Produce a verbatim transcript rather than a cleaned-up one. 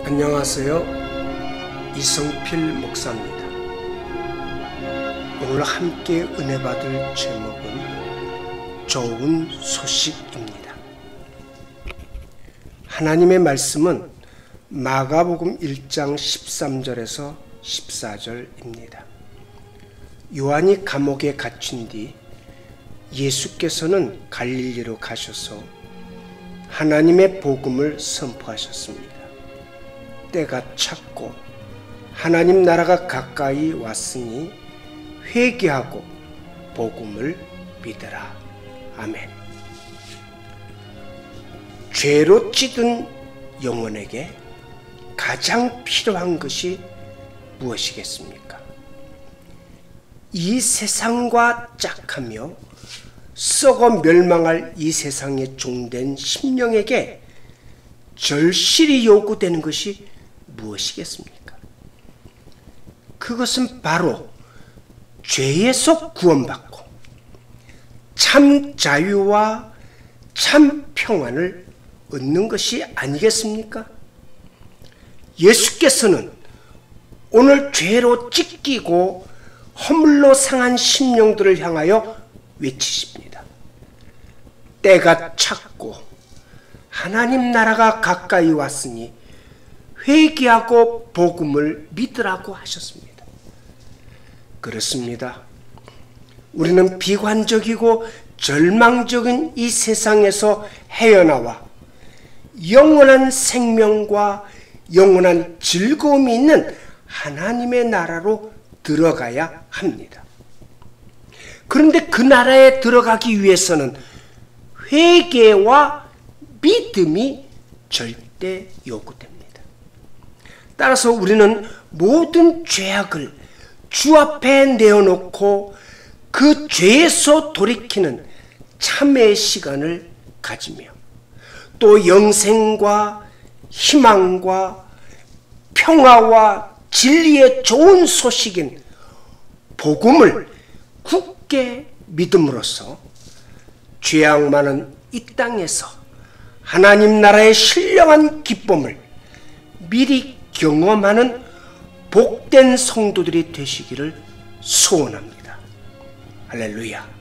안녕하세요. 이성필 목사입니다. 오늘 함께 은혜 받을 제목은 좋은 소식입니다. 하나님의 말씀은 마가복음 일 장 십삼 절에서 십사 절입니다. 요한이 감옥에 갇힌 뒤 예수께서는 갈릴리로 가셔서 하나님의 복음을 선포하셨습니다. 때가 찼고 하나님 나라가 가까이 왔으니 회개하고 복음을 믿으라. 아멘. 죄로 찌든 영혼에게 가장 필요한 것이 무엇이겠습니까? 이 세상과 짝하며 썩어 멸망할 이 세상에 종된 심령에게 절실히 요구되는 것이 무엇이겠습니까? 그것은 바로 죄에서 구원받고 참 자유와 참 평안을 얻는 것이 아니겠습니까? 예수께서는 오늘 죄로 찢기고 허물로 상한 심령들을 향하여 외치십니다. 때가 찼고 하나님 나라가 가까이 왔으니 회개하고 복음을 믿으라고 하셨습니다. 그렇습니다. 우리는 비관적이고 절망적인 이 세상에서 헤어나와 영원한 생명과 영원한 즐거움이 있는 하나님의 나라로 들어가야 합니다. 그런데 그 나라에 들어가기 위해서는 회개와 믿음이 절대 요구됩니다. 따라서 우리는 모든 죄악을 주 앞에 내어놓고 그 죄에서 돌이키는 참회의 시간을 가지며 또 영생과 희망과 평화와 진리의 좋은 소식인 복음을 굳게 믿음으로써 죄악 많은 이 땅에서 하나님 나라의 신령한 기쁨을 미리 경험하는 복된 성도들이 되시기를 소원합니다. 할렐루야.